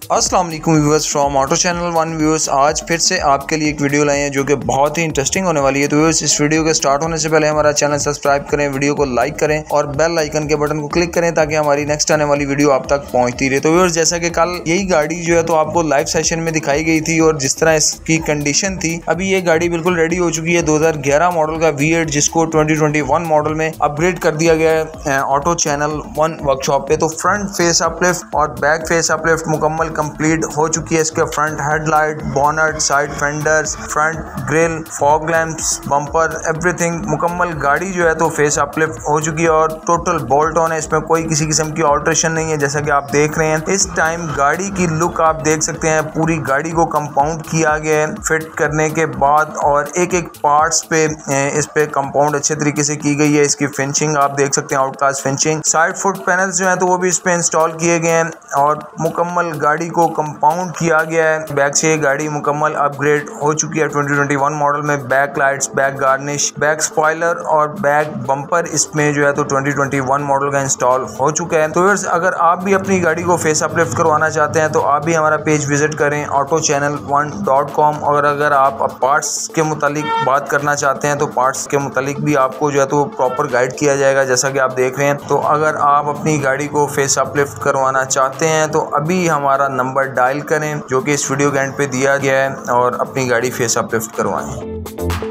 अस्सलाम वालेकुम viewers from auto channel one viewers. आज फिर से आपके लिए एक वीडियो लाए हैं जो कि बहुत ही इंटरेस्टिंग होने वाली है। तो व्यूअर्स, इस वीडियो के स्टार्ट होने से पहले हमारा चैनल सब्सक्राइब करें, वीडियो को लाइक करें और बेल आइकन के बटन को क्लिक करें ताकि हमारी नेक्स्ट आने वाली वीडियो आप तक पहुंचती रहे। तो व्यूअर्स, जैसा कि कल यही गाड़ी जो है तो आपको लाइव सेशन में दिखाई गई थी और जिस तरह इसकी कंडीशन थी, अभी ये गाड़ी बिल्कुल रेडी हो चुकी है। 2011 मॉडल का V8 जिसको 2021 मॉडल में अपग्रेड कर दिया गया है ऑटो चैनल वन वर्कशॉप पे। तो फ्रंट फेस अपलिफ्ट और बैक फेस अपलिफ्ट मुकम्मल कंप्लीट हो चुकी है। इसके front headlight, bonnet, side fenders, front grill, fog lamps, bumper, everything मुकम्मल गाड़ी जो है तो फेस अपलिफ्ट हो चुकी है और टोटल बोल्ट ऑन है। इसमें कोई किसी किस्म की ऑल्ट्रेशन नहीं है। जैसा कि आप देख रहे हैं इस टाइम गाड़ी की लुक आप देख सकते हैं। पूरी गाड़ी को कंपाउंड किया गया है फिट करने के बाद और एक एक पार्ट्स पे इस पे कंपाउंड अच्छे तरीके से की गई है। इसकी फिनिशिंग आप देख सकते हैं, outcast finishing. Side foot panels जो है तो वो भी इस पे इंस्टॉल किए गए हैं और मुकम्मल गाड़ी को कंपाउंड किया गया है। बैक से गाड़ी मुकम्मल अपग्रेड हो चुकी है 2021 मॉडल में। Back lights, back garnish, back spoiler और बैक बम्पर इसमें जो है तो 2021 मॉडल का इंस्टॉल हो चुका है। तो व्यूअर्स, अगर आप भी अपनी गाड़ी को फेस अपलिफ्ट करवाना चाहते हैं तो आप भी हमारा पेज विजिट करें autochannel1.com। और अगर आप पार्ट्स के मुतालिक बात करना चाहते हैं तो पार्ट्स के मुतालिक भी आपको जो है तो प्रॉपर गाइड किया जाएगा जैसा कि आप देख रहे हैं। तो अगर आप अपनी गाड़ी को फेस अपलिफ्ट करवाना चाहते हैं तो अभी हमारा नंबर डायल करें जो कि इस वीडियो के एंड पे दिया गया है और अपनी गाड़ी फेस अपलिफ्ट करवाएं।